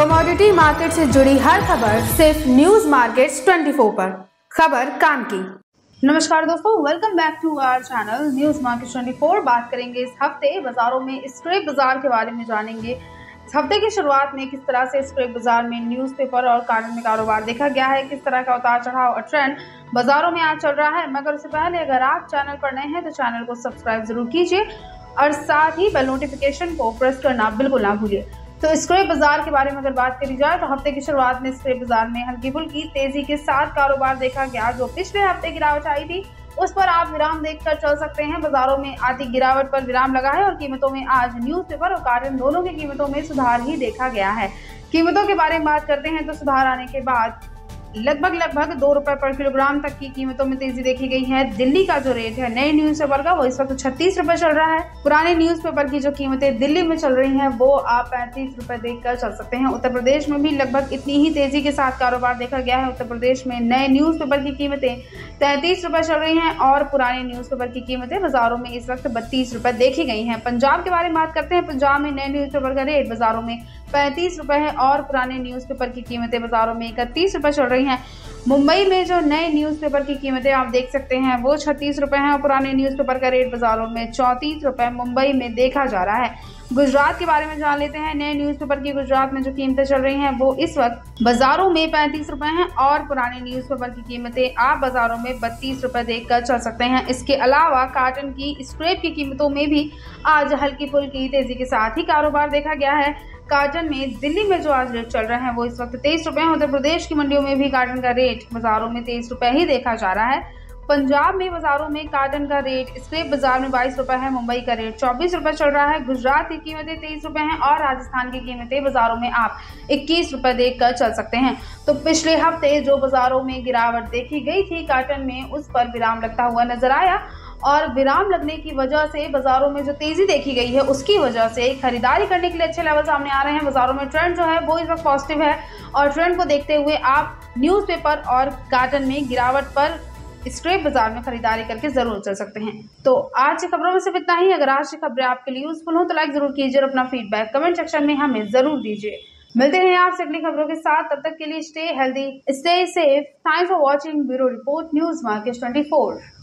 Commodity market से जुड़ी हर खबर सिर्फ न्यूज मार्केट्स 24 पर। खबर काम की। नमस्कार दोस्तों, welcome back to our channel news market 24। बात करेंगे इस हफ्ते बाजारों में स्क्रैप बाजार के बारे में, जानेंगे इस हफ्ते की शुरुआत में किस तरह से स्क्रैप बाजार में न्यूज़पेपर और कागज में कारोबार देखा गया है, किस तरह का उतार चढ़ाव और ट्रेंड बाजारों में आज चल रहा है। मगर उससे पहले अगर आप चैनल पर नए हैं तो चैनल को सब्सक्राइब जरूर कीजिए और साथ ही बेल नोटिफिकेशन को प्रेस करना बिल्कुल ना भूलिए। तो स्क्रैप बाजार के बारे में अगर बात करी जाए तो हफ्ते की शुरुआत में स्क्रैप बाजार में हल्की फुल्की तेजी के साथ कारोबार देखा गया। जो पिछले हफ्ते गिरावट आई थी उस पर आप विराम देखकर चल सकते हैं। बाजारों में आती गिरावट पर विराम लगा है और कीमतों में आज न्यूज़पेपर और कार्टन दोनों की कीमतों में सुधार ही देखा गया है। कीमतों के बारे में बात करते हैं तो सुधार आने के बाद लगभग 2 रुपए पर किलोग्राम तक की कीमतों में तेजी देखी गई है। दिल्ली का जो रेट है नए न्यूज़पेपर का वो इस वक्त 36 रुपए चल रहा है। पुराने न्यूज़पेपर की जो कीमतें दिल्ली में चल रही हैं वो आप 35 रुपए देखकर चल सकते हैं। उत्तर प्रदेश में भी लगभग इतनी ही तेजी के साथ कारोबार देखा गया है। उत्तर प्रदेश में नए न्यूज़पेपर की कीमतें 33 रुपए चल रही हैं और पुराने न्यूज़पेपर की कीमतें बाजारों में इस वक्त 32 रुपए देखी गई हैं। पंजाब के बारे में बात करते हैं। पंजाब में नए न्यूज़पेपर का रेट बाजारों में 35 रुपए है और पुराने न्यूज़पेपर की कीमतें बाजारों में 31 रुपए चल रही हैं। मुंबई में जो नए न्यूज़पेपर की कीमतें आप देख सकते हैं वो 36 रुपए हैं और पुराने न्यूज़पेपर का रेट बाजारों में 34 रुपए मुंबई में देखा जा रहा है। गुजरात के बारे में जान लेते हैं। नए न्यूज़पेपर की गुजरात में जो कीमतें चल रही हैं वो इस वक्त बाजारों में 35 रुपए हैं और पुराने न्यूज़पेपर की कीमतें आप बाजारों में 32 रुपए देखकर चल सकते हैं। इसके अलावा कार्टन की स्क्रैप की कीमतों में भी आज हल्की फुल्की तेजी के साथ ही कारोबार देखा गया है। कार्टन में दिल्ली में जो आज रेट चल रहा है वो इस वक्त 23 रुपए है। उत्तर प्रदेश की मंडियों में भी कार्टन का रेट बाजारों में 23 रुपए ही देखा जा रहा है। पंजाब में बाजारों में कार्टन का रेट स्क्रैप बाजार में 22 रुपए है। मुंबई का रेट 24 रुपए चल रहा है। गुजरात की कीमतें 23 रुपए हैं और राजस्थान की कीमतें बाजारों में आप 21 रुपए देखकर चल सकते हैं। तो पिछले हफ्ते जो बाजारों में गिरावट देखी गई थी कार्टन में, उस पर विराम लगता हुआ नजर आया और विराम लगने की वजह से बाजारों में जो तेजी देखी गई है उसकी वजह से खरीदारी करने के लिए अच्छे लेवल सामने आ रहे हैं। बाजारों में ट्रेंड जो है वो इस वक्त पॉजिटिव है और ट्रेंड को देखते हुए आप न्यूज़पेपर और कार्टन में गिरावट पर स्क्रैप बाजार में खरीदारी करके जरूर चल सकते हैं। तो आज की खबरों में सिर्फ इतना ही। अगर आज की खबरें आपके लिए यूजफुल हो तो लाइक जरूर कीजिए और अपना फीडबैक कमेंट सेक्शन में हमें जरूर दीजिए। मिलते हैं आपसे अगली खबरों के साथ। तब तक के लिए stay healthy, stay safe. Thanks for watching. Bureau report, news market 24।